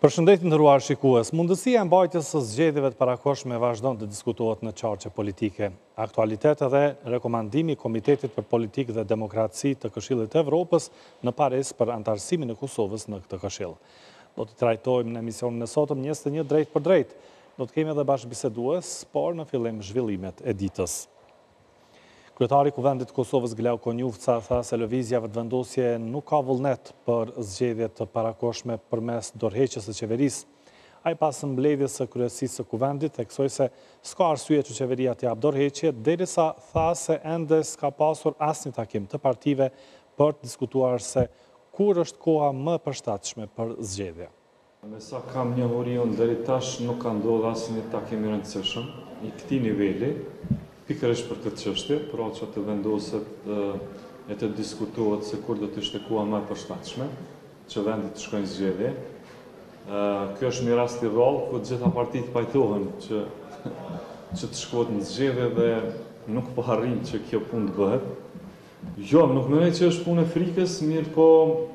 Përshëndetje nderuar shikues, mundësia e mbajtjes së zgjedhjeve të parakohshme vazhdon të diskutohet në qarqe politike. Aktualitet edhe rekomandimi i Komitetit për Politikë dhe Demokraci të Këshillit të Evropës në paresë për antarësimin e Kosovës në këtë këshill. Do të trajtojmë në emisionin e sotëm 21 drejt për drejt. Do të kemi edhe bashkëbisedues, por në fillim zhvillimet e ditës. Kryetari i Kuvendit të Kosovës Glau Konjufca tha se lëvizjave të vendosje nuk ka vullnet për zgjedhje të parakohshme përmes dorëheqjes së qeverisë. Ai pas mbledhjes së kryesisë së Kuvendit theksoi se s'ka arsye që qeveria të jap dorëheqje, derisa tha se ende s'ka pasur asnjë takim të partive për të diskutuar se kur është koha më e përshtatshme për zgjedhje. Me sa kam njohuri unë deri tash nuk ka ndodhur asnjë takim i rëndësishëm i këtij niveli. Pikërisht për këtë çështje, pra që të vendoset e të diskutohet se kur do të ishte koha më e përshtatshme që vendi të shkojnë zgjedhje. Ky është një rast i rrallë ku të gjitha partitë pajtohen që të shkohet në zgjedhje dhe nuk po arrin që kjo punë të bëhet. Jo, nuk mendoj që është punë e frikës, mirë po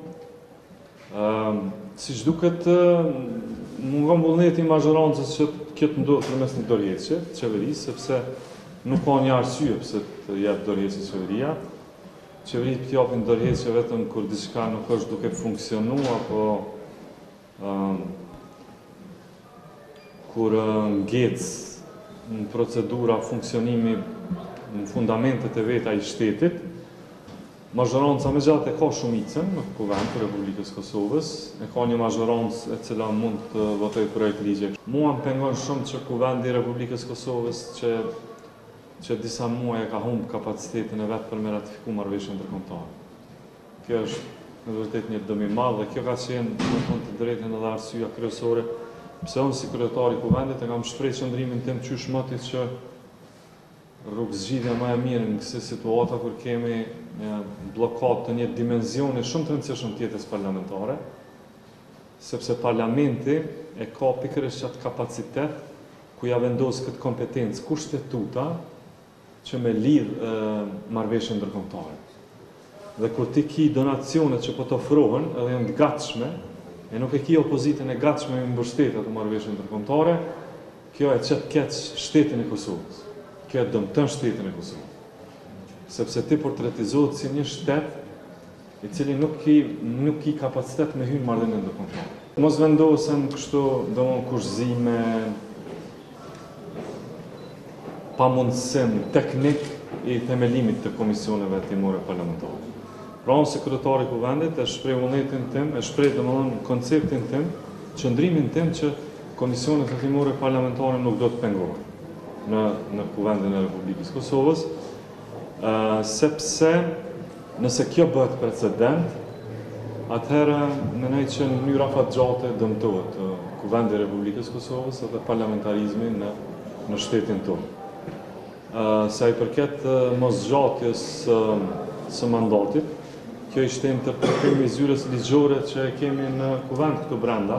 siç duket mungon vullneti i majorancës që kjo të ndodhë përmes një dorëheqje të qeverisë, sepse nuk ka një arsye pse të jap dorëheqje qeveria. Qeveritë të japin dorëheqje vetëm kur diçka nuk është duke funksionuar apo kur ngec në procedura funksionimi në fundamentet e veta i shtetit. Majoranca me gjatë e ka shumicën në Kuvend të Republikës Kosovës, e ka një majorancë e cila mund të votojë projekt ligje. Mua më pengon shumë që Kuvendi i Republikës Kosovës që disa muaj e ka humbë kapacitetin e vetë për me ratifiku marrëveshjen ndërkombëtare. Kjo është në vërtet një dëm i madh dhe kjo ka qenë në fund të drejtën edhe arsyeja kryesore pse unë si kryetari i Kuvendit e kam shprehur qëndrimin tim qysh moti që rrugëzgjidhja më e mirë në kësaj situata kur kemi një bllokat të një dimensioni shumë të rëndësishëm të jetës parlamentare, sepse parlamenti e ka pikërisht atë kapacitet ku ja vendos këtë kompetencë kushtetuta që me lidh marrëveshjen ndërkombëtare. Dhe kur ti ki donacionet që po të ofrohen edhe janë të gatshme, e nuk e ki opozitën e gatshme me mbështetje atë marrëveshje ndërkombëtare, kjo e çet keq shtetin e Kosovës. Kjo e dëmton shtetin e Kosovës. Sepse ti portretizohet si një shtet i cili nuk ki kapacitet me hyrë në marrëdhënie ndërkombëtare. Mos vendosen kështu domon kushëzime pa mundësim teknik i themelimit të komisioneve timore parlamentare. Pra unë sekretari i Kuvendit e shpreh vullnetin tim, e shpreh domethënë konceptin tim, qëndrimin tim që komisionet timore parlamentare nuk do të pengohen në Kuvendin e Republikës Kosovës, sepse nëse kjo bëhet precedent, atëherë mendoj që në mënyrë afatgjate dëmtohet Kuvendi i Republikës Kosovës dhe parlamentarizmi në shtetin tonë. Sa i përket mosgjatjes së mandatit, kjo ishte interpretimi i zyres ligjore që e kemi në Kuvend këtu brenda.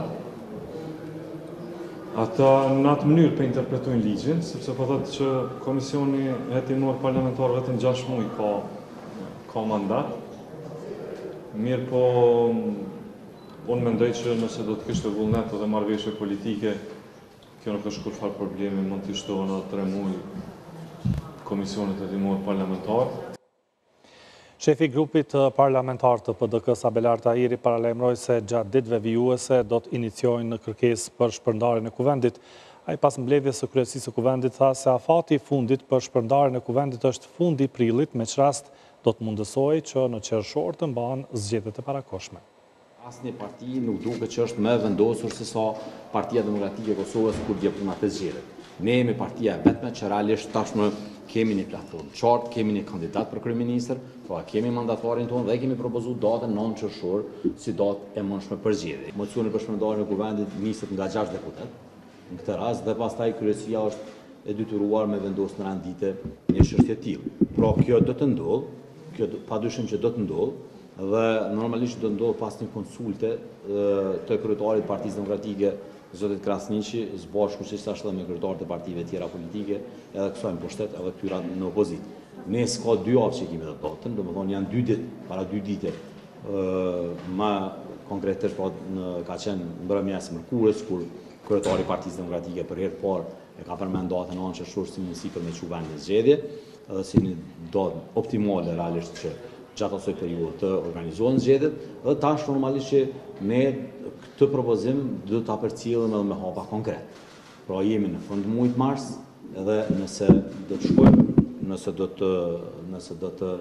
Ata në atë mënyrë për interpretojnë ligjin, sepse po thotë që Komisioni Hetimor Parlamentar vetëm 6 muaj ka mandat. Mirë po, unë mendoj që nëse do të kishte vullnet edhe marrëveshje politike, kjo nuk është kurrë problemi, mund të shtohen edhe 3 muaj Komisionit Hetimor Parlamentar. Shefi i grupit parlamentar të PDK-s Abelar Tahiri paralajmëroi se gjatë ditëve vijuese do të iniciojnë kërkesë për shpërndarjen e Kuvendit. Ai pas mbledhjes së kryesisë së Kuvendit tha se afati i fundit për shpërndarjen e Kuvendit është fundi i prillit, me çrast do të mundësojë që në qershor të mbahen zgjedhjet e parakohshme. Asnjë parti nuk duket që është më e vendosur se sa Partia Demokratike e Kosovës kur vjen puna të zgjedhjeve. Ne jemi partia e vetme që realisht tashmë kemi një platformë qartë, kemi një kandidat për kryeministër, pra kemi mandatarin tonë dhe kemi propozuar datën 9 qershor si datë e mundshme për zgjedhje. Mocioni për shpërndarjen e Kuvendit niset nga 6 deputet në këtë rast dhe pastaj kryesia është e detyruar me vendosë në rendite një çështje të tillë. Pra kjo do të ndodhë, kjo padyshim që do të ndodhë dhe normalisht do të ndodhë pas një konsulte të kryetarit të Partisë Demokratike Zotit Krasniqi, së bashku që ashtë dhe me kryetarët e partive tjera politike, edhe kësaj në pushtet edhe këtyra në opozit. Ne s'ka 2 javë që kemi dhe datën, domethënë janë 2 ditë, para 2 ditë, ma konkretisht ka qenë mbrëmja e mërkurës, kur kryetari i Partisë Demokratike për herë të parë e ka përmendur datën 9 qershor si mundësi për me çu vendin në zgjedhje, edhe si një datë optimale realisht që gjatë asoj periudhë të organizohen zgjedhjet, dhe tash normalisht që ne këtë propozim do ta përcjellim edhe me hapa konkret. Pra jemi në fund muajit mars, edhe nëse do të shkojmë, nëse do të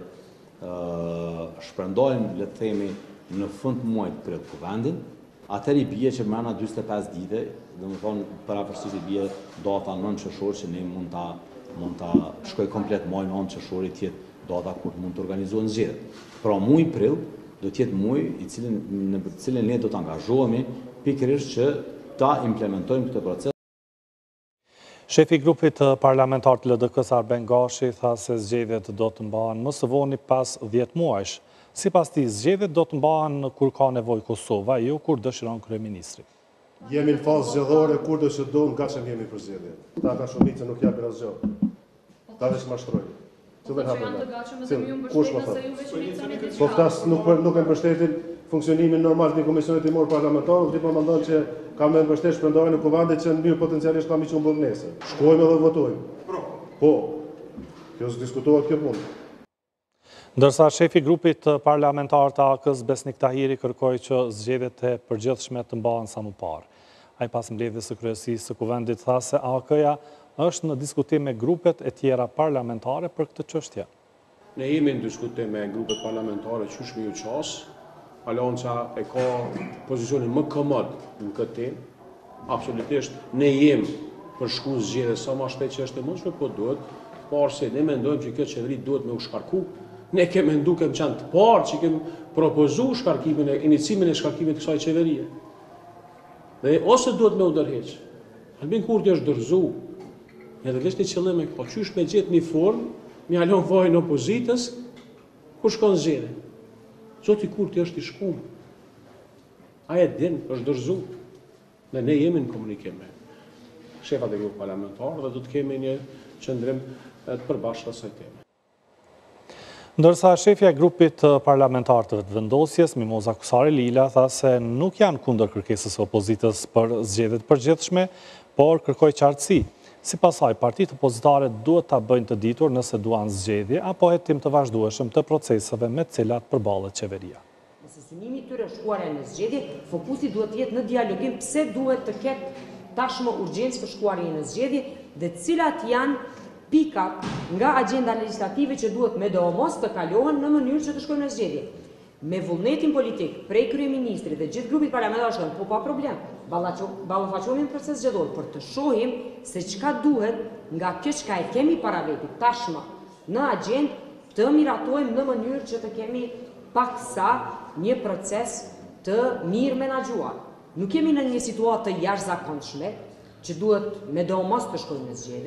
shpërndojmë, le të themi, në fund muajit prill kuvendin, atëherë i bie që brenda 45 ditë, domethënë parapërsisht i bie data 9 qershor që ne mund ta shkoj komplet muaj 9 qershor i tjetë data kur mund të organizohen zgjedhjet. Pra muaji prill do të jetë muaj në cilin ne do të angazhohemi pikërisht që ta implementojmë këtë proces. Shefi i grupit parlamentar të LDK-s Arben Gashi tha se zgjedhjet do të mbahen më së voni pas 10 muajsh. Sipas tij, zgjedhjet do të mbahen kur ka nevojë Kosova, jo kur dëshiron kryeministri. Jemi në fazë zgjedhore, kur do që do nga që jemi për zgjedhje. Ta ka shumicë nuk japin asgjë. Ta veç mashtrojnë. Cilën hapën? Kush më thot? Po ftas nuk e mbështetin funksionimin normal të komisionit timor parlamentar, dhe po mendon që ka me mbështet shpërndarjen e kuvendit që në mirë potencialisht ka miqë mbër nesër. Shkojmë dhe votojmë. Po. Kjo diskutohet kjo punë. Ndërsa shefi grupit parlamentar të AK-s Besnik Tahiri kërkoi që zgjedhjet e përgjithshme të mbahen sa më parë. Ai pas mbledhjes së kryesisë së kuvendit tha se AK-ja është në diskutim me grupet e tjera parlamentare për këtë çështje. Ne jemi në diskutim me grupet parlamentare që shmi u qasë, Alonca e ka pozicionin më komod në këtë temë. Absolutisht ne jemi për shku zgjedhje sa më shpejt që është e mundshme, po duhet parë se ne mendojmë që kjo qeveri duhet me u shkarku. Ne kemi qenë të parë që kemi propozu shkarkimin e inicimin e shkarkimit të kësaj qeverie. Dhe ose duhet me u dërheq. Albin Kurti është dorëzu. Edhe veç një qëllim e po qysh me gjetë një formë, me alon vojnë opozitës, ku shkon zgjedhje. Zoti Kurti është i shkum. Ai e din, është dorëzu. Dhe ne jemi në komunikim me shefat e grupit parlamentar dhe do të kemi një qëndrim të përbashkët asaj teme. Ndërsa shefja e grupit parlamentar të vetëvendosjes, Mimoza Kusari Lila, tha se nuk janë kundër kërkesës së opozitës për zgjedhjet përgjithshme, por kërkoi qartësi. Sipas saj, partitë opozitare duhet ta bëjnë të ditur nëse duan zgjedhje apo hetim të vazhdueshëm të proceseve me të cilat përballet qeveria. Nëse synimi i tyre shkuarja në zgjedhje, fokusi duhet të jetë në dialogim pse duhet të ketë tashmë urgjencë për shkuarjen në zgjedhje dhe cilat janë pikat nga agenda legislative që duhet me domos të kalohen në mënyrë që të shkojmë në zgjedhje. Me vullnetin politik, prej kryeministrit dhe gjithë grupit parlamentar shkojmë, po pa problem, ballafaqohemi në proces zgjedhor për të shohim se çka duhet nga kjo çka e kemi para vetit tashmë në agjendë të miratojmë në mënyrë që të kemi paksa një proces të mirë menaxhuar. Nuk jemi në një situatë të jashtëzakonshme që duhet me domos të shkojmë në zgjedhje.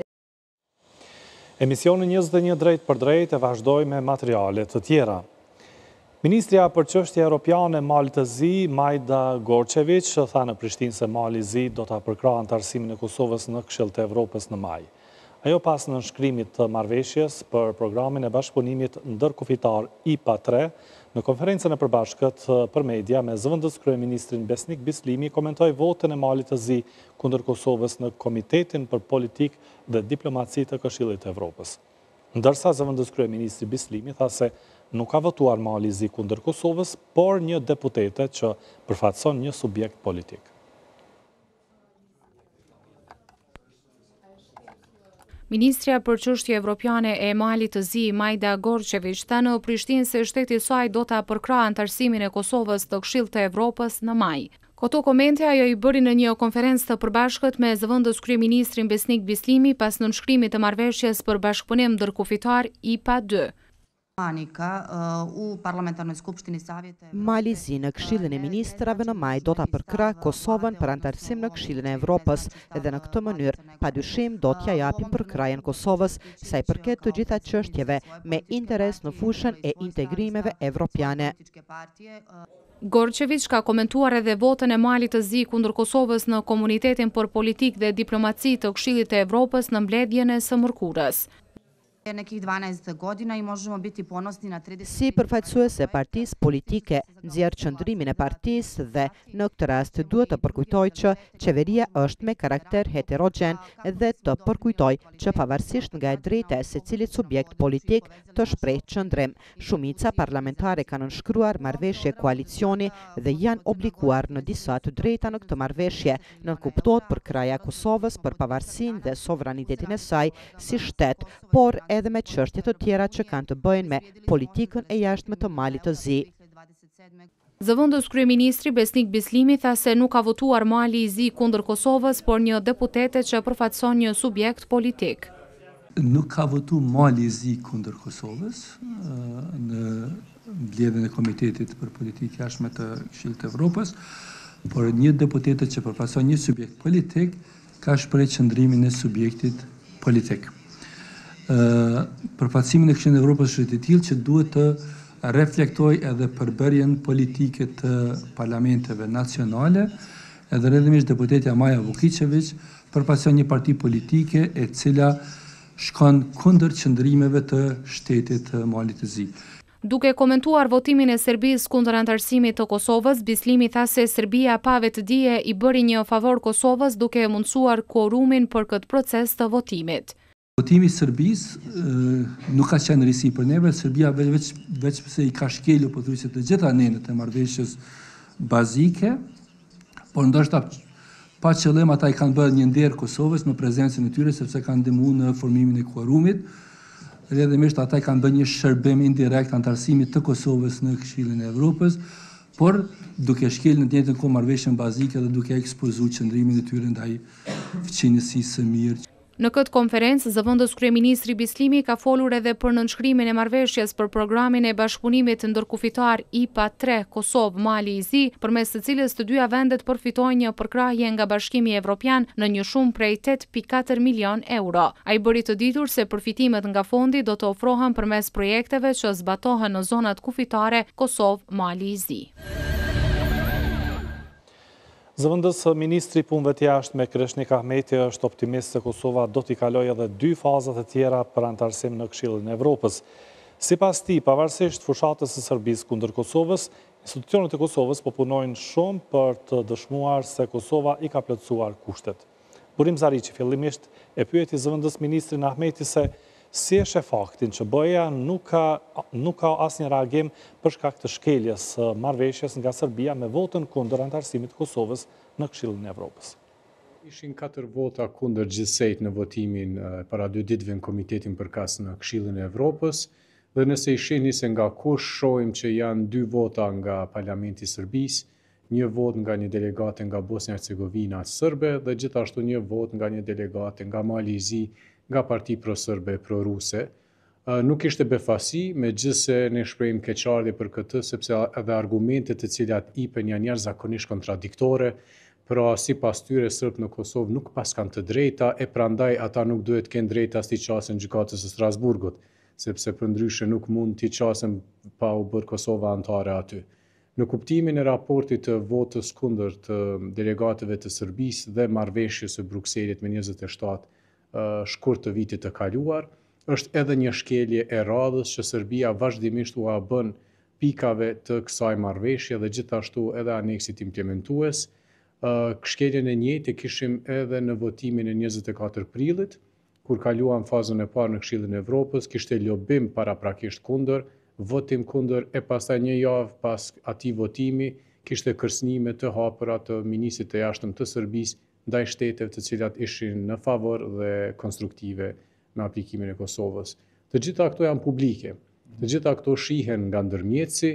Emisioni 21 drejt për drejt e vazhdoi me materiale të tjera. Ministrja për çështje europiane Mali të Zi, Majda Gorçević, tha në Prishtinë se Mali Zi do ta përkrahë anëtarësimin e Kosovës në Këshill të Evropës në maj. Ajo pas nënshkrimit të marrëveshjes për programin e bashkëpunimit ndërkufitar IPA 3, në konferencën e përbashkët për media me zëvendës kryeministrin Besnik Bislimi komentoi votën e Malit të Zi kundër Kosovës në Komitetin për Politikë dhe Diplomaci të Këshillit të Evropës. Ndërsa zëvendës kryeministri Bislimi tha se nuk ka votuar Mali Zi kundër Kosovës, por një deputete që përfaqëson një subjekt politik. Ministrja për çështje evropiane e Malit të Zi, Majda Gorçević, tha në Prishtinë se shteti i saj do ta përkrahë anëtarësimin e Kosovës të Këshillit të Evropës në maj. Këto komente ajo i bëri në një konferencë të përbashkët me zëvendës kryeministrin Besnik Bislimi pas nënshkrimit të marrëveshjes për bashkëpunim ndërkufitar IPA 2. Mali Zi në Këshillin e Ministrave në maj do ta përkrahë Kosovën për anëtarësim në Këshillin e Evropës edhe në këtë mënyrë padyshim do t'ja japim përkrahjen Kosovës sa i përket të gjitha çështjeve me interes në fushën e integrimeve evropiane. Gorçević ka komentuar edhe votën e Malit të Zi kundër Kosovës në Komunitetin për Politikë dhe Diplomaci të Këshillit të Evropës në mbledhjen e së mërkurës. Si përfaqësuese e partisë politike, nxjerr qëndrimin e partisë dhe në këtë rast duhet të përkujtoj që qeveria është me karakter heterogjen dhe të përkujtoj që pavarësisht nga e drejta e secilit subjekt politik të shpreh qëndrim, shumica parlamentare kanë nënshkruar marrëveshje koalicioni dhe janë obliguar në disa të drejta në këtë marrëveshje, nënkuptohet për kraja Kosovës për pavarësinë dhe sovranitetin e saj si shtet, por edhe me çështje të tjera që kanë të bëjnë me politikën e jashtme të Malit të Zi. Zëvendës kryeministri Besnik Bislimi tha se nuk ka votuar Mali i Zi kundër Kosovës, por një deputete që përfaqëson një subjekt politik. Nuk ka votu Mali i Zi kundër Kosovës në mbledhjen e Komitetit për Politikë Jashtme të Këshillit të Evropës, por një deputete që përfaqëson një subjekt politik ka shprehur qëndrimin e subjektit politik. Përfaqësimi në Këshillin e Evropës është i tillë që duhet të reflektoj edhe përbërjen politike të parlamenteve nacionale, edhe rrëdhëmisht deputetja Maja Vukičević përfaqëson një parti politike e cila shkon kundër qëndrimeve të shtetit të Malit të Zi. Duke komentuar votimin e Serbisë kundër anëtarësimit të Kosovës, Bislimi tha se Serbia pa vetëdije i bëri një favor Kosovës duke mundësuar kvorumin për këtë proces të votimit. Votimi i Serbisë nuk ka qenë risi për neve, Serbia veç pse i ka shkelur pothuajse të gjitha nenet e marrëveshjes bazike, por ndoshta pa qëllim ata i kanë bërë një nder Kosovës me prezencën e tyre sepse kanë ndihmuar në formimin e quorumit. Rrëdhëmisht ata i kanë bërë një shërbim indirekt anëtarësimit të Kosovës në Këshillin e Evropës, por duke shkelur në të njëjtën kohë marrëveshjen bazike dhe duke ekspozuar qëndrimin e tyre ndaj fqinjësisë së mirë. Në këtë konferencë, zëvendës kryeministri Bislimi ka folur edhe për nënshkrimin e marrëveshjes për programin e bashkëpunimit ndërkufitar IPA 3 Kosovë Mali i Zi, përmes të cilës të dyja vendet përfitojnë një përkrahje nga Bashkimi Evropian në një shumë prej 8.4 milion euro. Ai bëri të ditur se përfitimet nga fondi do të ofrohen përmes projekteve që zbatohen në zonat kufitare Kosovë Mali i Zi. Zëvendës ministri punëve të jashtme Kreshnik Ahmeti është optimist se Kosova do t'i kalojë edhe 2 fazat e tjera për anëtarësim në Këshillin e Evropës. Sipas tij, pavarësisht fushatës së Serbisë kundër Kosovës, institucionet e Kosovës po punojnë shumë për të dëshmuar se Kosova i ka plotësuar kushtet. Burim Zariqi fillimisht e pyeti zëvendës ministrin Ahmeti se si e sheh faktin që BE-ja nuk ka asnjë reagim për shkak të shkeljes së marrëveshjes nga Serbia me votën kundër anëtarësimit të Kosovës në Këshillin e Evropës. Ishin 4 vota kundër gjithsejt në votimin para 2 ditëve në Komitetin përkas në Këshillin e Evropës, dhe nëse i shihni se nga kush shohim që janë 2 vota nga Parlamenti i Serbisë, 1 vot nga një delegate nga Bosnia e Hercegovina sërbe dhe gjithashtu 1 vot nga një delegate nga Mali i Zi, nga parti pro-sërbe, pro-ruse. Nuk ishte befasi, megjithse ne shprehim keqardhje për këtë, sepse edhe argumentet të cilat ipen janë jashtëzakonisht kontradiktore, pra sipas tyre sërbët në Kosovë nuk pas kanë të drejta, e prandaj ata nuk duhet kenë drejta as t'i qasen gjykatës së Strasburgut, sepse përndryshe nuk mund t'i qasen pa u bërë Kosova anëtare aty. Në kuptimin e raportit të votës kundër të delegatëve të Serbisë dhe marrëveshjes së Brukselit me 27 shkurt të vitit të kaluar, është edhe një shkelje e radhës që Serbia vazhdimisht u bën pikave të kësaj marrëveshje dhe gjithashtu edhe aneksit implementues. Shkeljen e njëjtë kishim edhe në votimin e 24 prillit, kur kaluam fazën e parë në Këshillin e Evropës, kishte lobim paraprakisht kundër, votim kundër e pastaj një javë pas atij votimi kishte kërcënime të hapura të ministrit të jashtëm të Serbisë ndaj shteteve të cilat ishin në favor dhe konstruktive me aplikimin e Kosovës. Të gjitha këto janë publike, të gjitha këto shihen nga ndërmjetësi,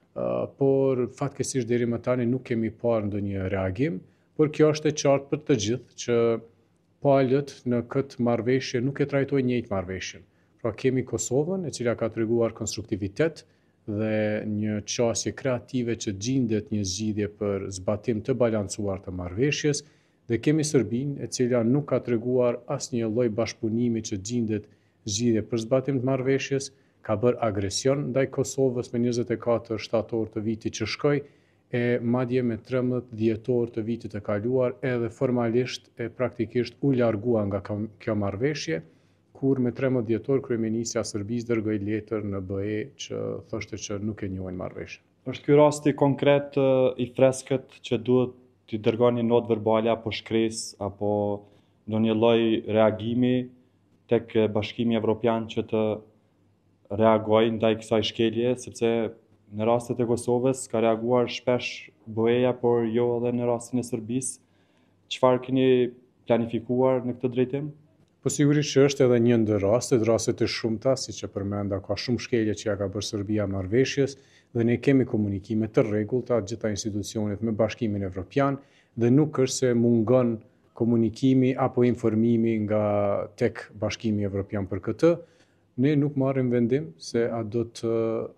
por fatkeqësisht deri më tani nuk kemi parë ndonjë reagim, por kjo është e qartë për të gjithë që palët në këtë marrëveshje nuk e trajtojnë njëjtë marrëveshjen. Pra kemi Kosovën, e cila ka treguar konstruktivitet dhe një qasje kreative që gjendet një zgjidhje për zbatim të balancuar të marrëveshjes, dhe kemi Serbinë, e cila nuk ka treguar asnjë lloj bashkëpunimi që gjendet zgjidhje për zbatim të marrëveshjes, ka bërë agresion ndaj Kosovës me 24 shtator të vitit që shkoi, e madje me 13 dhjetor të vitit të kaluar edhe formalisht e praktikisht u largua nga kjo marrëveshje, kur me 13 dhjetor kryeministja e Serbisë dërgoi letër në BE që thoshte që nuk e njohin marrëveshjen. Është ky rasti konkret i freskët që duhet t'i dërgoni notë verbale apo shkresë apo ndonjë lloj reagimi tek Bashkimi Evropian që të reagojë ndaj kësaj shkelje, sepse në rastet e Kosovës ka reaguar shpesh BE-ja, por jo edhe në rastin e Serbisë. Çfarë keni planifikuar në këtë drejtim? Po sigurisht që është edhe një ndër rastet e shumta, siç e përmenda, ka shumë shkelje që ja ka bërë Serbia marrëveshjes dhe ne kemi komunikime të rregullta gjitha institucionet me Bashkimin Evropian dhe nuk është se mungon komunikimi apo informimi nga tek Bashkimi Evropian për këtë. Ne nuk marrim vendim se a do të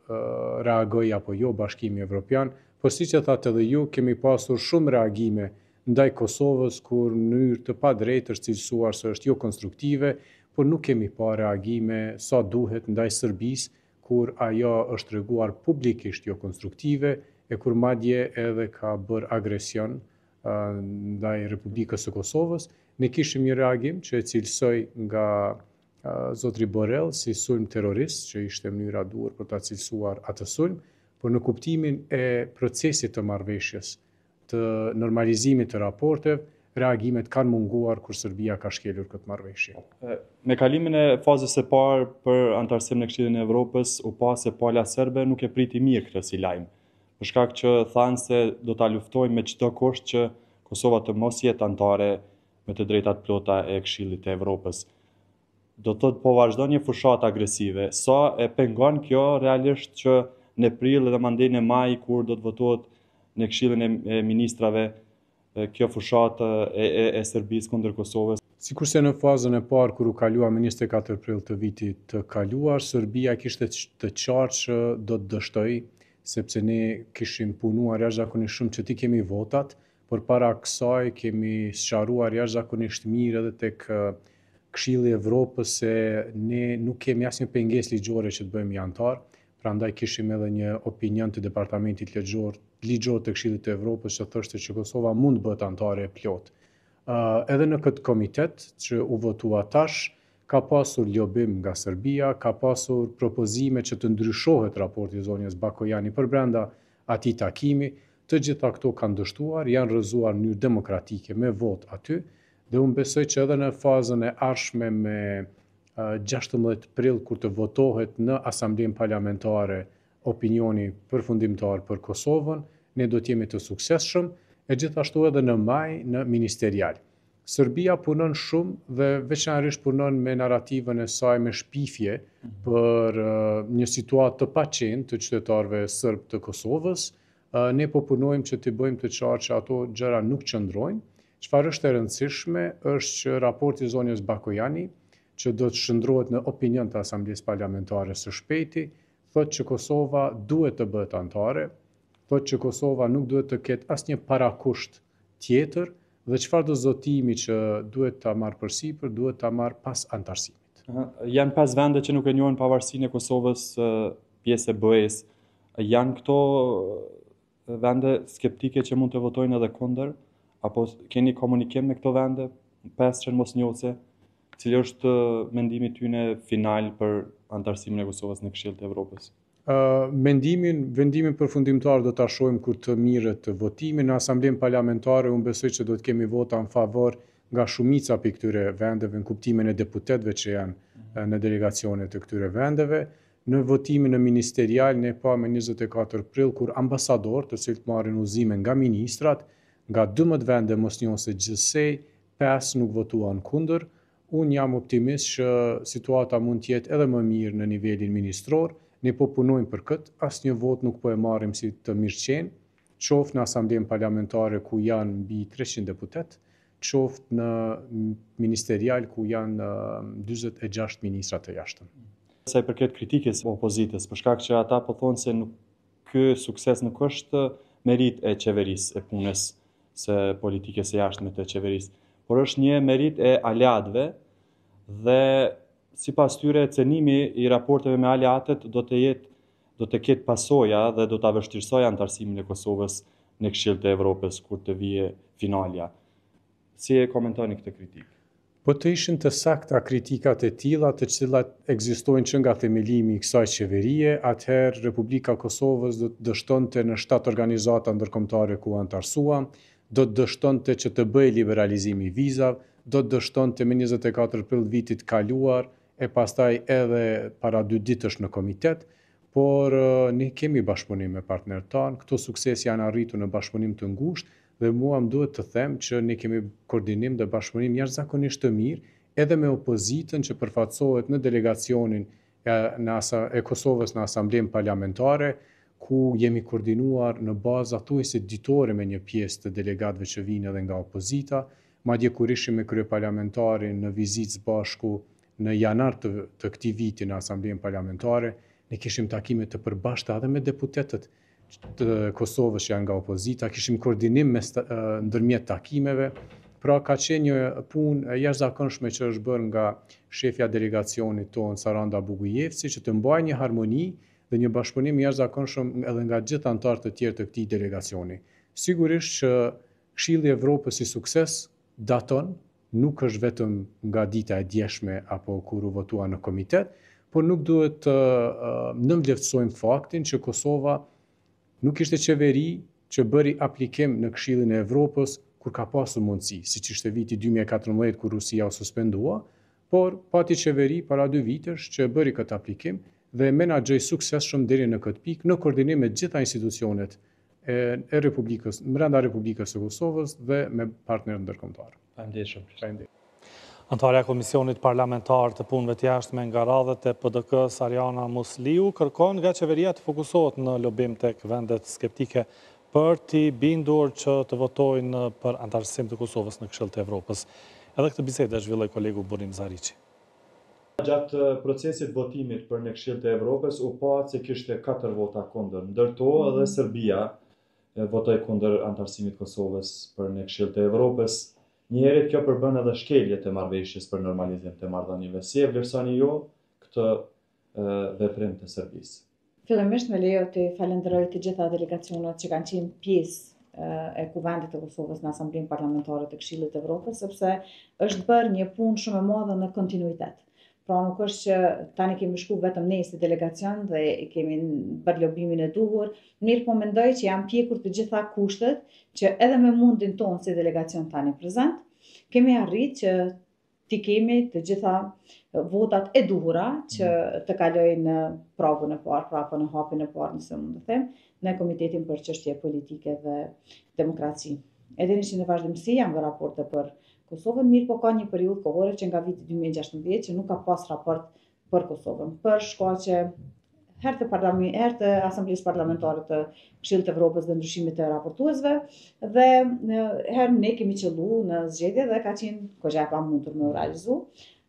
reagoj apo jo Bashkimi Evropian, po siç e thatë edhe ju, kemi pasur shumë reagime ndaj Kosovës kur në mënyrë të padrejtë është cilësuar se është jo konstruktive, por nuk kemi pa reagime sa duhet ndaj Serbisë kur ajo është treguar publikisht jo konstruktive e kur madje edhe ka bërë agresion ndaj Republikës së Kosovës. Ne kishim një reagim që e cilësoj nga zotri Borrell si sulm terrorist, që ishte mënyra duhur për ta cilësuar atë sulm, por në kuptimin e procesit të marrëveshjes, të normalizimit të raporteve, reagimet kanë munguar kur Serbia ka shkelur këtë marrëveshje. Me kalimin e fazës së parë për antarësim në Këshillin e Evropës, u pa se pala serbe nuk e priti mirë këtë si lajm, për shkak që thanë se do ta luftojnë me çdo kusht që Kosova të mos jetë antare me të drejtat plota e Këshillit të Evropës. Do të thotë po vazhdon një fushatë agresive. Sa e pengon kjo realisht që në prill dhe mandej në maj kur do të votohet në Këshillin e Ministrave kjo fushatë e Serbisë kundër Kosovës? Sikurse në fazën e parë kur u kalua me 24 prill të vitit të kaluar, Serbia kishte të qartë që do të dështoj, sepse ne kishim punuar jashtëzakonisht shumë që ti kemi votat, por para kësaj kemi sqaruar jashtëzakonisht mirë edhe tek Këshilli i Evropës se ne nuk kemi asnjë pengesë ligjore që të bëhemi antar, prandaj kishim edhe një opinion të departamentit ligjor të Këshillit të Evropës që thoshte që Kosova mund të bëhet antare e plot. Edhe në këtë komitet që u votua tash, ka pasur lobim nga Serbia, ka pasur propozime që të ndryshohet raporti i zonjës Bakojani përbrenda atij takimi. Të gjitha këto kanë dështuar, janë rrëzuar në mënyrë demokratike me votë aty. Dhe unë besoj që edhe në fazën e ardhshme me 16 prill kur të votohet në Asamblenë Parlamentare opinioni përfundimtar për Kosovën, ne do të jemi të suksesshëm e gjithashtu edhe në maj në ministerial. Serbia punon shumë dhe veçanërisht punon me narrativën e saj me shpifje për një situatë të paqentë të qytetarëve serb të Kosovës. Ne po punojmë që të bëjmë të qartë që ato gjëra nuk qëndrojnë. Çfarë është e rëndësishme është që raporti i zonjës Bakojani, që do të shndrohet në opinion të Asamblesë Parlamentare së shpejti, thotë që Kosova duhet të bëhet antare, thotë që Kosova nuk duhet të ketë asnjë parakusht tjetër dhe çfarëdo zotimi që duhet ta marrë përsipër, duhet ta marrë pas antarësimit. Janë 5 vende që nuk e njohin pavarësinë e Kosovës pjesë e BE-s. Janë këto vende skeptike që mund të votojnë edhe kundër? Apo keni komunikim me këto vende, 5 që mosnjohëse, cili është mendimi tyne final për antarësimin e Kosovës në Këshillin e Evropës? Vendimin përfundimtar do ta shohim kur të mirret votimi në Asamblenë Parlamentare. Unë besoj që do të kemi vota në favor nga shumica për këtyre vendeve në kuptimin e deputetëve që janë në delegacionet të këtyre vendeve. Në votimin në ministerial ne pa me 24 prill kur ambasador, të cilët marrin udhëzime nga ministrat, nga 12 vende mosnjohëse gjithsej, 5 nuk votuan kundër. Unë jam optimist që situata mund të jetë edhe më mirë në nivelin ministror. Ne po punojmë për këtë, asnjë vot nuk po e marrim si të mirëqenë, qoftë në Asamblenë Parlamentare ku janë mbi 300 deputet, qoftë në ministerial ku janë 46 ministra të jashtëm. Sa i përket kritikës opozitës, për shkak që ata po thonë se ky sukses nuk është merit e qeverisë, e punës së politikës së jashtme të qeverisë, por është një merit e aleatëve dhe sipas tyre cenimi i raporteve me aleatët do të ketë pasoja dhe do ta vështirësojë antarësimin e Kosovës në Këshillin e Evropës kur të vijë finalja. Si e komentoni këtë kritikë? Po të ishin të sakta kritikat e tilla të cilat ekzistojnë që nga themelimi i kësaj qeverie, atëherë Republika e Kosovës do të dështonte në 7 organizata ndërkombëtare ku antarësuam, do të dështonte që të bëjë liberalizimi i vizave, do të dështonte me 24 prill vitit kaluar e pastaj edhe para 2 ditësh në komitet, por ne kemi bashkëpunim me partnerët tanë, këto suksese janë arritur në bashkëpunim të ngushtë dhe mua më duhet të them që ne kemi koordinim dhe bashkëpunim jashtëzakonisht të mirë edhe me opozitën që përfaqësohet në delegacionin e Kosovës në Asamblenë Parlamentare, ku jemi koordinuar në bazë thuajse ditore me një pjesë të delegatëve që vinë edhe nga opozita, madje kur ishim me kryeparlamentarin në vizitë bashku në janar të këtij viti në Asamblenë Parlamentare, ne kishim takime të përbashkëta edhe me deputetët të Kosovës që janë nga opozita, kishim koordinim ndërmjet takimeve, pra ka qenë një punë e jashtëzakonshme që është bërë nga shefja delegacionit tonë Saranda Bugujevci që të mbajë një harmoni dhe një bashkëpunim jashtëzakonshëm edhe nga gjithë anëtarët të tjerë të këtij delegacioni. Sigurisht që Këshilli i Evropës si sukses daton, nuk është vetëm nga dita e djeshme apo kur u votua në komitet, por nuk duhet të nënvlerësojmë faktin që Kosova nuk ishte qeveri që bëri aplikim në Këshillin e Evropës kur ka pasur mundësi, siç ishte viti 2014 kur Rusia u suspendua, por pati qeveri para 2 vitesh që bëri këtë aplikim dhe menaxhoi suksesshëm deri në këtë pikë në koordinim me gjitha institucionet e Republikës, brenda Republikës së Kosovës dhe me partnerët ndërkombëtar. Faleminderit. Antarja e Komisionit Parlamentar të Punëve të Jashtme nga radhët e PDK-s Ariana Musliu kërkon nga qeveria të fokusohet në lobim tek vendet skeptike për t'i bindur që të votojnë për antarësim të Kosovës në Këshill të Evropës. Edhe këtë bisedë e zhvilloi kolegu Burim Zariqi. Gjatë procesit votimit për në Këshill të Evropës u pa se kishte 4 vota kundër. Ndërto edhe Serbia votoi kundër antarësimit Kosovës për në Këshill të Evropës. Njëherët kjo përbën edhe shkelje të marrëveshjes për normalizim të marrëdhënieve. Si e vlerësoni ju këtë veprim të Serbisë? Fillimisht me lejo të falenderoj të gjitha delegacionet që kanë qenë pjesë e kuvendit të Kosovës në Asamblenë Parlamentare të Këshillit të Evropës, sepse është bërë një punë shumë e madhe në kontinuitet. Pra nuk është që tani kemi shku vetëm ne si delegacion dhe kemi bërë lobimin e duhur, mirë po mendoj që janë pjekur të gjitha kushtet që edhe me mundin tonë si delegacion tani prezent, kemi arrit që ti kemi të gjitha votat e duhura që të kalojnë në pragun e parë, pra apo në hapin e parë nëse mund të them, në Komitetin për Çështje Politike dhe Demokraci. Edhe që në vazhdimsi janë bërë raporte për Kosovën, mirë po ka një periudhë kohore që nga viti 2016 që nuk ka pas raport për Kosovën, për shkaqe herë të Asamblesë Parlamentare të Këshillit të Evropës dhe ndryshimit të raportuesve dhe herë ne kemi qellu në zgjedhje dhe ka qenë goxha e pamundur me u realizu.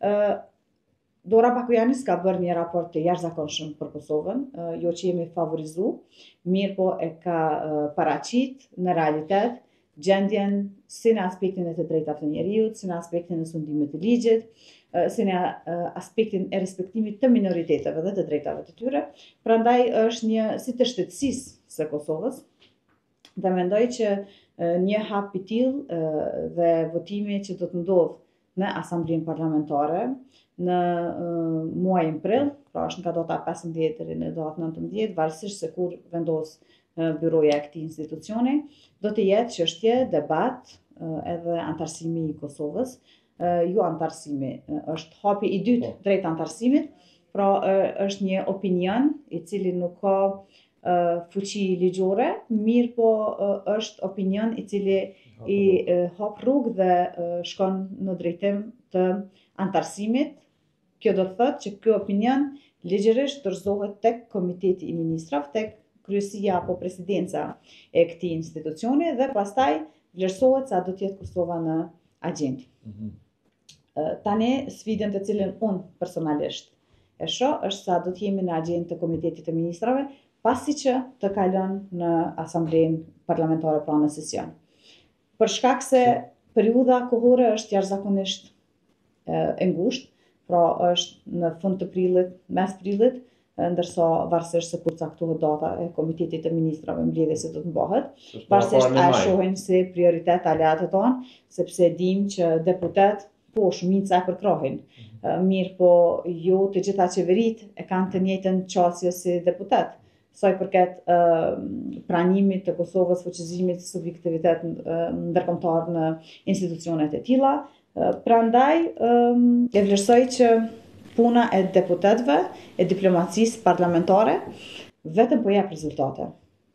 Dora Bakujanis ka bërë një raport të jashtëzakonshëm për Kosovën, jo që jemi favorizu, mirë po e ka paraqit në realitet gjendjen si në aspektin e të drejtave të njerëzit, si në aspektin e sundimit të ligjit, si në aspektin e respektimit të minoriteteve dhe të drejtave të tyre. Prandaj është një si të shtetësisë së Kosovës dhe mendoj që një hap i tillë dhe votimi që do të ndodhë në Asamblenë Parlamentare në muajin prill, pra është nga data 15 deri në datën 19, varësisht se kur vendos byroja e këtij institucioni, do të jetë çështje, debat edhe antarësimi i Kosovës. Jo antarësimi, është hapi i dytë drejt antarësimit, pra është një opinion i cili nuk ka fuqi ligjore, mirë po është opinion i cili i hap rrugë dhe shkon në drejtim të antarësimit. Kjo do të thotë që ky opinion ligjërisht dorëzohet tek Komiteti i Ministrave, tek kryesia apo presidenca e këtij institucioni dhe pastaj vlerësohet sa do të jetë Kosova në agjendë. Tani sfidën të cilën unë personalisht e shoh është sa do të jemi në agjendë të Komitetit të Ministrave pasi që të kalon në Asamblenë Parlamentare pra në sesion. Për shkak se periudha kohore është jashtëzakonisht e ngushtë, pra është në fund të prillit, mes prillit, ndërsa varësisht se kur caktohet data e Komitetit të Ministrave mbledhje se do të mbahet, varësisht a shohin si prioritet aleatët tonë, sepse dim që deputet po, shumica e përkrahin. Mirë po, jo të gjitha qeverit e kanë të njëjtën qasje si deputet. Sa i përket pranimit të Kosovës, fuqizimit subjektivitet ndërkombëtar në institucionet e tilla. Prandaj e vlerësoj që puna e deputetëve, e diplomacisë parlamentare, vetëm po jep rezultate.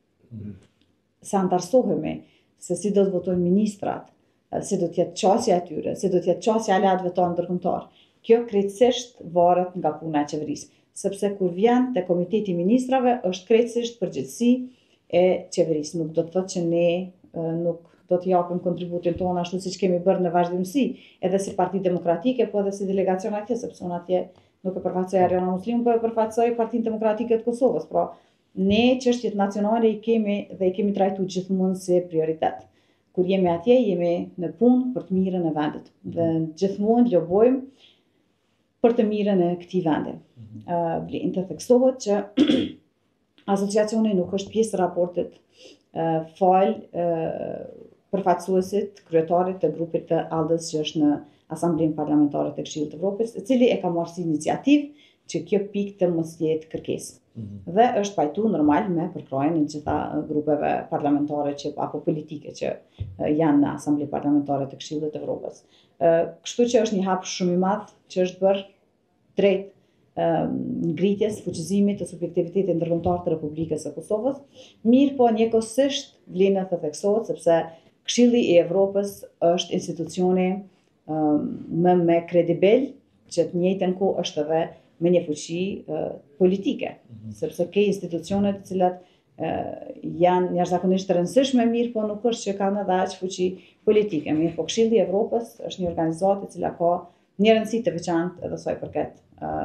Se antarësohemi se si do të votojnë ministrat, si do të jetë qasja e tyre, si do të jetë qasja e aleatëve tonë ndërkombëtar. Kjo krejtësisht varet nga puna e qeverisë. Sepse kur vjen te Komiteti i Ministrave është krejtësisht përgjegjësi e qeverisë. Nuk do të thotë që ne nuk do të japim kontributin tonë ashtu siç kemi bërë në vazhdimsi, edhe si Parti Demokratike, po edhe si delegacion atje, sepse unë atje nuk e përfaqësoj Ariana Muslimun, po e përfaqësoj Partinë Demokratike të Kosovës. Pra, ne çështjet nacionale i kemi trajtuar gjithmonë si prioritet. Kur jemi atje, jemi në punë për të mirën e vendit dhe gjithmonë lobojmë për të mirën e këtij vendi. Vlen të theksohet që asociacioni nuk është pjesë e raportit fal përfaqësuesit, kryetarit të grupit të ALDE-s që është në Asamblenë Parlamentare të Këshillit të Evropës, i cili e ka marrë si iniciativë që kjo pikë të mos jetë kërkesë. Dhe është pajtuar normal me përkrajen e gjitha grupeve parlamentare apo politike që janë në Asamblenë Parlamentare të Këshillit të Evropës. Kështu që është një hap shumë i madh që është bërë drejt ngritjes, fuqizimit të subjektivitetit ndërkombëtar të Republikës së Kosovës. Mirë po njëkohësisht vlen të theksohet sepse Këshilli i Evropës është institucioni më me kredibil, që të njëjtën kohë është edhe me një fuqi politike, sepse ke institucionet të cilat janë jashtëzakonisht të rëndësishme, mirë po nuk është që kanë edhe aq fuqi politike. Mirë po Këshilli i Evropës është një organizatë e cila ka një rëndësi të veçantë edhe sa i përket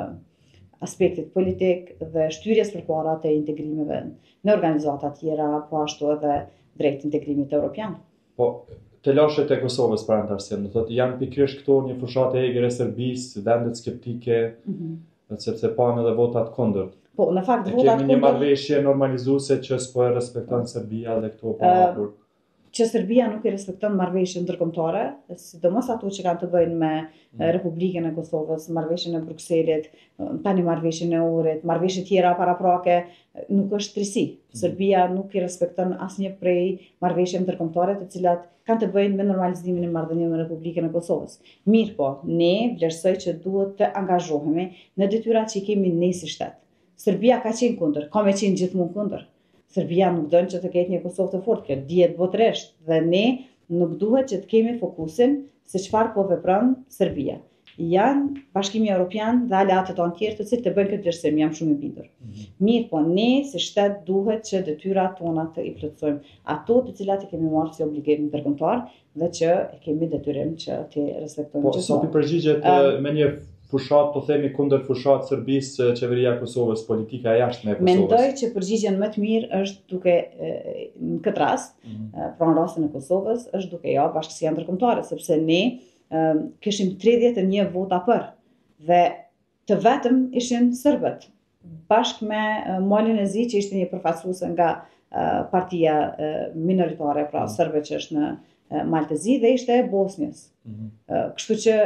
aspektit politik dhe shtyrjes përpara të integrimeve në organizata tjera, po ashtu edhe drejt integrimit evropian. Po, të lashët e Kosovës për antarësim, do thotë janë pikërisht këto një fushatë e egër e Serbisë, vendet skeptike, sepse panë edhe votat kundërt. Po, në fakt votat kundërt. Kemi një marrëveshje normalizuese që s'po e respekton Serbia dhe këto po hapur. Që Serbia nuk i respekton marrëveshjen ndërkombëtare, sidomos ato që kanë të bëjnë me Republikën e Kosovës, marrëveshjen e Brukselit, tani marrëveshjen e Ohrit, marrëveshje tjera paraprake, nuk është trisi. Serbia nuk i respekton asnjë prej marrëveshjeve ndërkombëtare të cilat kanë të bëjnë me normalizimin e marrëdhënieve me Republikën e Kosovës. Mirë po, ne vlerësoj që duhet të angazhohemi në detyrat që i kemi ne si shtet. Serbia ka qenë kundër, ka me qenë gjithmonë kundër. Serbia nuk dënë që të ketë një Kosovë të fortë, kjo dihet botërisht, dhe ne nuk duhet që të kemi fokusin se çfarë po vepron Serbia. Janë Bashkimi Evropian dhe aleatët tonë tjerë të cilët të bëjnë këtë vlerësim, jam shumë i bindur. Mirë, po ne si shtet duhet që detyrat tona të i plotësojmë, ato të cilat i kemi marrë si obligim ndërkombëtar dhe që e kemi detyrim që të respektojmë gjithmonë. Po, sa përgjigjet me një fushat, po themi kundër fushat Serbisë, qeveria e Kosovës, politika e jashtme e Kosovës. Mendoj që përgjigjen më të mirë është duke në këtë rast, pra në rastin e Kosovës, është duke ja bashkësia ndërkombëtare, sepse ne kishim 31 vota për dhe të vetëm ishin serbët, bashkë me Mualin Ezi që ishte një përfaqësues nga partia minoritare, pra serbe që është në Maltezi dhe ishte e Bosnjës. Kështu që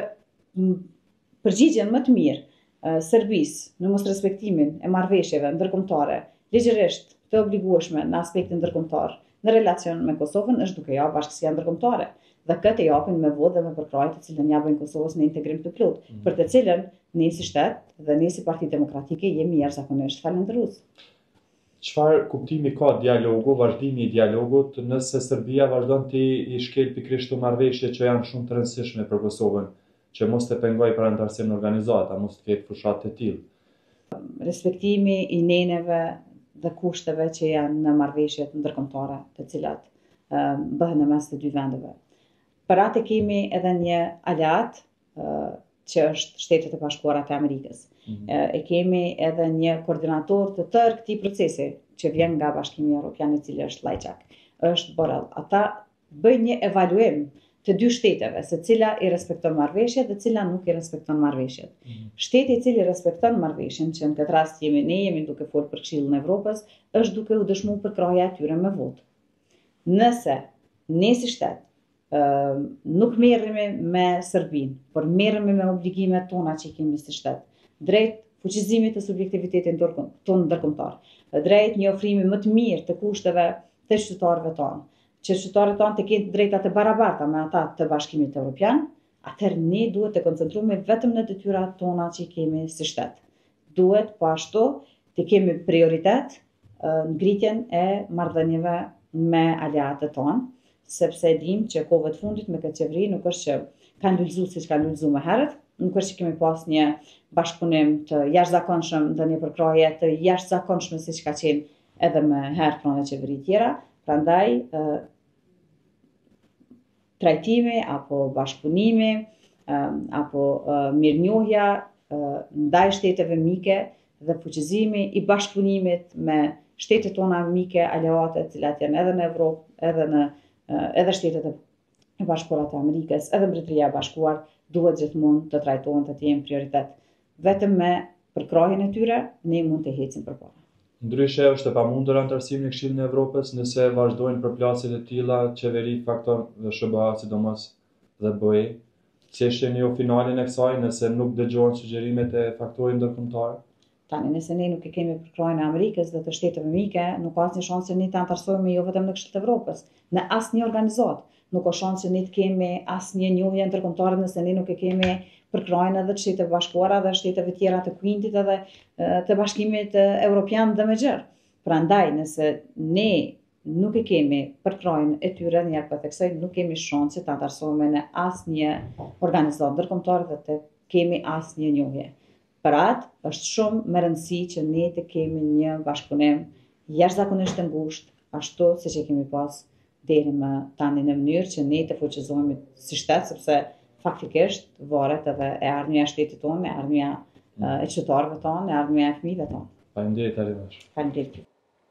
përgjigjen më të mirë Serbisë në mosrespektimin e marrëveshjeve ndërkombëtare, ligjërisht të obligueshme në aspektin ndërkombëtar në relacion me Kosovën është duke ja bashkësia ndërkombëtare dhe këtë japin me votë dhe me përkrahje të cilën japin Kosovës në integrim të plotë, për të cilën ne si shtet dhe ne si Parti Demokratike jemi jashtëzakonisht falëndërues. Çfarë kuptimi ka dialogu, vazhdimi i dialogut nëse Serbia vazhdon të i shkel pikërisht marrëveshje që janë shumë të rëndësishme për Kosovën, që mos të pengoj për antarësim në organizata, mos të ketë fushat të tillë. Respektimi i neneve dhe kushteve që janë në marrëveshjet ndërkombëtare, të cilat bëhen në mes të dy vendeve. Për atë kemi edhe një aleat që është Shtetet e Bashkuara të Amerikës. E kemi edhe një koordinator të tërë këtij procesi që vjen nga Bashkimi Evropian, i cili është Lajçak. Është Borrell. Ata bëjnë një evaluim të dy shteteve, se cila i respekton marrëveshjet dhe cila nuk i respekton marrëveshjet. Shteti i cili respekton marrëveshjen, që në këtë rast jemi duke folur për Këshillin e Evropës, është duke u dëshmuar përkrahja e tyre me votë. Nëse ne si shtet nuk merremi me Serbinë, por merremi me obligimet tona që kemi si shtet. Drejt fuqizimit të subjektivitetit tonë ndërkombëtar. Drejt një ofrimi më të mirë të kushteve të qytetarëve tonë. Që qytetarët tonë të kenë drejta të barabarta me ata të Bashkimit Evropian, atëherë ne duhet të koncentrojmë vetëm në detyrat tona që kemi si shtet. Duhet po ashtu të kemi prioritet ngritjen e marrëdhënieve me aleatët tonë, sepse dim që kohëve të fundit me këtë qeveri nuk është që kanë lulëzuar siç kanë lulëzuar më herët, nuk është që kemi pas një bashkëpunim të jashtëzakonshëm dhe një përkraje të jashtëzakonshme siç ka qenë edhe më herë pranë qeveri tjera, prandaj trajtimi apo bashkëpunimi apo mirënjohja ndaj shteteve mike dhe fuqizimi i bashkëpunimit me shtetet tona mike aleate, të cilat janë edhe në Evropë, edhe shtetet e Bashkuara të Amerikës, edhe Mbretëria e Bashkuar, duhet gjithmonë të trajtohen të jenë prioritet. Vetëm me përkrahjen e tyre ne mund të ecim përpara. Ndryshe është e pamundur anëtarësimi në Këshillin e Evropës nëse vazhdojnë përplasjet e tilla qeveri, faktor dhe SBA, sidomos dhe BE. Si është një finalen e kësaj nëse nuk dëgjohen sugjerimet e faktorit ndërkombëtar? Tani, nëse ne nuk e kemi përkrahjen e Amerikës dhe të shteteve mike, nuk ka asnjë shans që ne të anëtarësohemi jo vetëm në Këshillin e Evropës, në asnjë organizatë. Nuk ka shans që ne të kemi asnjë njohje ndërkombëtare nëse ne nuk e kemi përkrahjen edhe të Shteteve Bashkuara dhe shteteve tjera të Quintit edhe të Bashkimit Evropian dhe më gjerë. Prandaj, nëse ne nuk e kemi përkrahjen e tyre, njëherë po theksoj, nuk kemi shanse të anëtarësohemi në asnjë organizatë ndërkombëtare dhe të kemi asnjë njohje. Për atë është shumë më rëndësi që ne të kemi një bashkëpunim jashtëzakonisht të ngushtë, ashtu siç e kemi pas deri më tani në mënyrë që ne të fuqizohemi si shtet, sepse faktikisht varet edhe e ardhmja e shtetit tonë, e ardhmja e qytetarëve tonë, e ardhmja e fëmijëve tonë. Faleminderit arrivash. Faleminderit.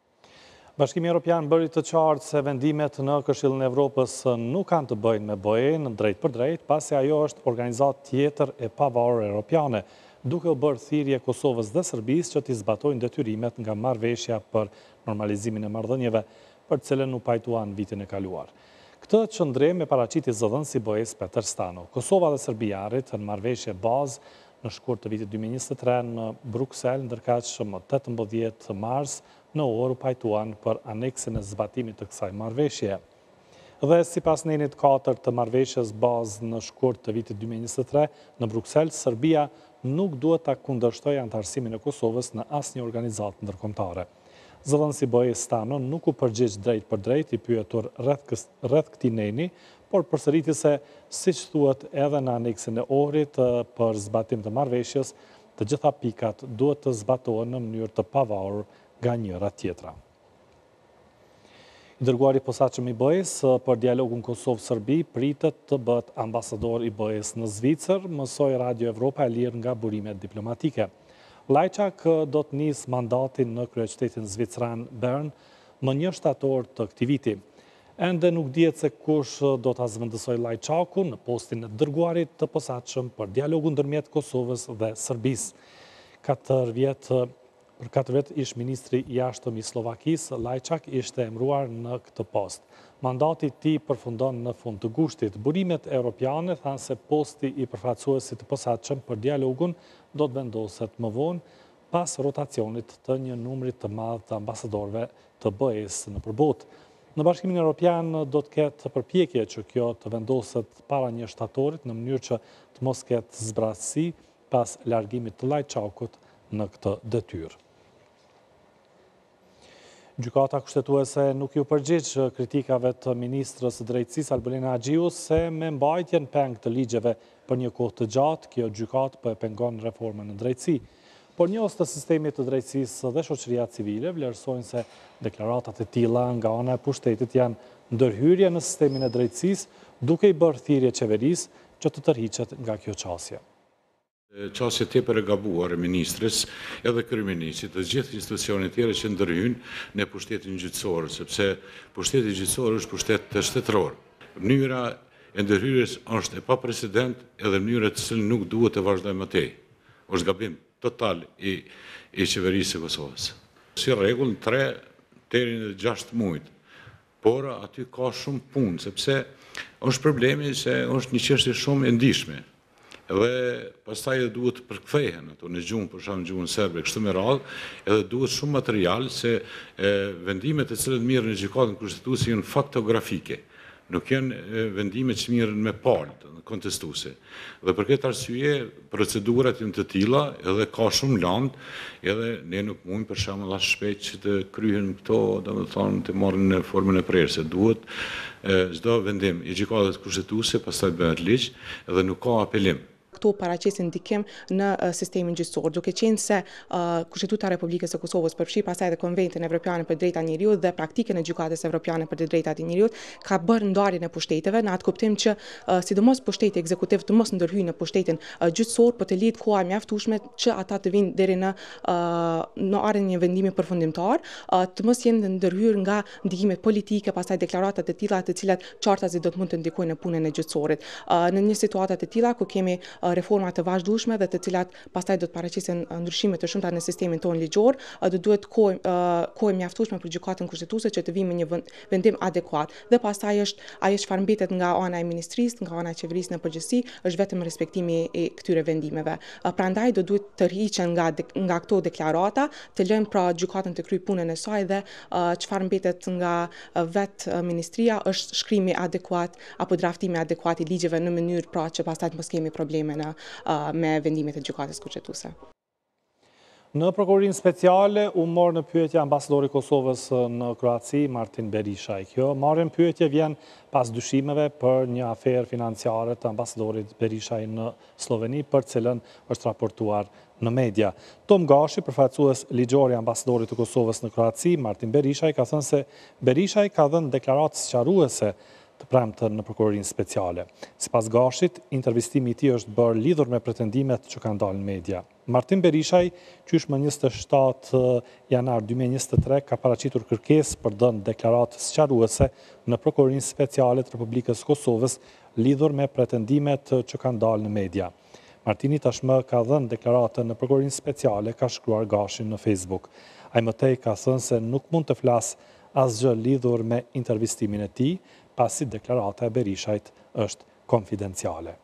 Bashkimi Evropian bëri të qartë se vendimet në Këshillin e Evropës nuk kanë të bëjnë me BE-n drejt për drejt, pasi ajo është organizatë tjetër e pavarur europiane, duke u bërë thirrje Kosovës dhe Serbisë që t'i zbatojnë detyrimet nga marrëveshja për normalizimin e marrëdhënieve, për të cilën u pajtuan vitin e kaluar. Këtë qëndrim e paraqiti zëdhënësi BE-s Peter Stano. Kosova dhe Serbia arritën marrëveshje bazë në shkurt të vitit 2023 në Bruksel, ndërkaq që më 18 mars në orë u pajtuan për aneksin e zbatimit të kësaj marrëveshje. Dhe sipas nenit 4 të marrëveshjes bazë në shkurt të vitit 2023 në Bruksel, Serbia nuk duhet ta kundërshtojë anëtarësimin e Kosovës në asnjë organizatë ndërkombëtare. Zëdhënësi BE Stano nuk u përgjigj drejt për drejt i pyetur rreth këtij neni, por përsëriti se siç thuhet edhe në aneksin e orrit për zbatim të marrëveshjes, të gjitha pikat duhet të zbatohen në mënyrë të pavarur nga njëra tjetra. I dërguari i posaçëm i BE-s për dialogun Kosovë-Serbi pritet të bëhet ambasador i BE-s në Zvicër, mësoi Radio Evropa e lirë nga burimet diplomatike. Lajçak do të nisë mandatin në kryeqytetin zvicran Bern më 1 shtator të këtij viti. Ende nuk dihet se kush do ta zëvendësojë Lajçakun në postin e dërguarit të posaçëm për dialogun ndërmjet Kosovës dhe Serbisë. Për 4 vjet ish ministri i jashtëm i Slovakisë, Lajçak ishte emëruar në këtë post. Mandati i tij përfundon në fund të gushtit. Burimet europiane thanë se posti i përfaqësuesit të posaçëm për dialogun do të vendoset më vonë pas rotacionit të një numri të madh të ambasadorëve të BE-s në përbot. Në Bashkimin Evropian do të ketë përpjekje që kjo të vendoset para 1 shtatorit në mënyrë që të mos ketë zbratësi pas largimit të Lajçakut në këtë detyrë. Gjykata kushtetuese nuk ju përgjigj kritikave të ministrës së drejtësisë Albulina Axhiu se me mbajtjen peng të ligjeve për një kohë të gjatë, kjo gjykatë po e pengon reformën në drejtësi. Por njohës të sistemit të drejtësisë dhe shoqëria civile vlerësojnë se deklaratat e tilla nga ana e pushtetit janë ndërhyrje në sistemin e drejtësisë, duke i bërë thirrje qeverisë që të tërhiqet nga kjo qasje. Qasje tepër e gabuar e ministrës edhe kryeministit dhe gjithë institucionet tjera që ndërhyjnë në pushtetin gjyqësor, sepse pushteti gjyqësor është pustet shtetëror. Mënyra e ndërhyrjes është e paprecedent edhe mënyra të cilën nuk duhet të vazhdojmë më tej. Është gabim total i qeverisë së Kosovës. Si rregull 3 deri në 6 muaj. Por aty ka shumë punë, sepse është problemi se është një çështje shumë e ndihshme. Dhe pastaj duhet përkthehen ato në gjuhën, për shembull gjuhën serbe, kështu me radhë, edhe duhet shumë material se vendimet e cilat mirën në gjykatën kushtetuese janë faktografike. Nuk janë vendime që mirën me palë, kontestuese. Dhe për këtë arsye, procedurat janë të tilla, edhe ka shumë land, edhe ne nuk mund për shembull as shpejt që të kryhen këto, domethënë të marrin në formën e prerëse. Duhet çdo vendim i gjykatës kushtetuese pastaj bëhet ligj dhe nuk ka apelim. Këto paraqesin ndikim në sistemin gjyqësor, duke qenë se Kushtetuta e Republikës së Kosovës përfshi pasaj dhe Konventin Evropian për Drejtat e Njeriut dhe praktikën e Gjykatës Evropiane për Drejtat e Njeriut ka bërë ndarjen e pushteteve në atë kuptim që sidomos pushteti ekzekutiv të mos ndërhyjë në pushtetin gjyqësor, por të lihet koha e mjaftueshme që ata të vinë deri në arrin një vendimi përfundimtar, të mos jenë ndërhyrë nga ndikimet politike, pastaj deklaratat e tilla të cilat qartazi do të mund të ndikojnë në punën e gjyqësorit. Në një situatë të tilla ku kemi reforma të vazhdueshme dhe të cilat pastaj do të paraqesin ndryshime të shumta në sistemin tonë ligjor, do duhet kohë mjaftueshme për gjykatën kushtetuese që të vijë me një vendim adekuat. Dhe pastaj është ajo çfarë mbetet nga ana e ministrisë, nga ana e qeverisë në përgjithësi, është vetëm respektimi i këtyre vendimeve. Prandaj do duhet të rrihen nga këto deklarata, të lënë pra gjykatën të kryejë punën e saj dhe çfarë mbetet nga vetë ministria është shkrimi adekuat apo draftimi adekuat i ligjeve në mënyrë pra që pastaj mos kemi probleme me vendimet e gjykatës kushtetuese. Në prokurorinë speciale u mor në pyetje ambasadori i Kosovës në Kroaci, Martin Berishaj. Kjo marrjen pyetje vjen pas dyshimeve për një aferë financiare të ambasadorit Berishaj në Sloveni, për cilën është raportuar në media. Tom Gashi, përfaqësues ligjor i ambasadorit të Kosovës në Kroaci, Martin Berishaj, ka thënë se Berishaj ka dhënë deklaratë sqaruese të premtën në prokurorinë speciale. Sipas Gashit, intervistimi i tij është bërë lidhur me pretendimet që kanë dalë në media. Martin Berishaj, qysh më 27 janar 2023, ka paraqitur kërkesë për dhënë deklaratë sqaruese në prokurorinë speciale të Republikës Kosovës lidhur me pretendimet që kanë dalë në media. Martini tashmë ka dhënë deklaratën në prokurorinë speciale, ka shkruar Gashi në Facebook. Ai më tej ka thënë se nuk mund të flasë asgjë lidhur me intervistimin e tij, pasi deklarata e Berishajt është konfidenciale.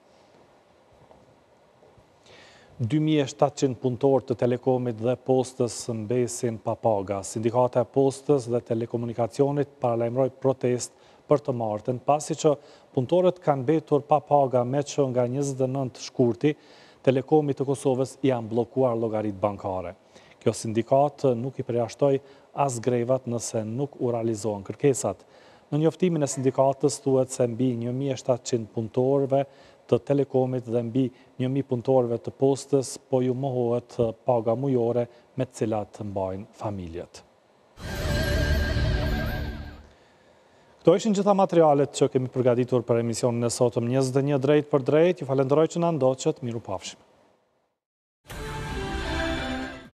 2700 punëtorë të Telekomit dhe Postës mbesin pa paga. Sindikata e Postës dhe Telekomunikacionit paralajmëroi protest për të martën, pasi që punëtorët kanë mbetur pa paga me që nga 29 shkurti, Telekomi të Kosovës janë bllokuar llogaritë bankare. Kjo sindikat nuk i përjashtoi as grevat nëse nuk u realizohen kërkesat. Në njoftimin e sindikatës thuhet se mbi 1700 punëtorëve të Telekomit dhe mbi 1000 punëtorëve të Postës po ju mohohet paga mujore me të cilat mbajnë familjet. Këto ishin gjitha materialet që kemi përgatitur për emisionin e sotëm 21 drejt për drejt. Ju falenderoj që na ndoqët, miru pafshim.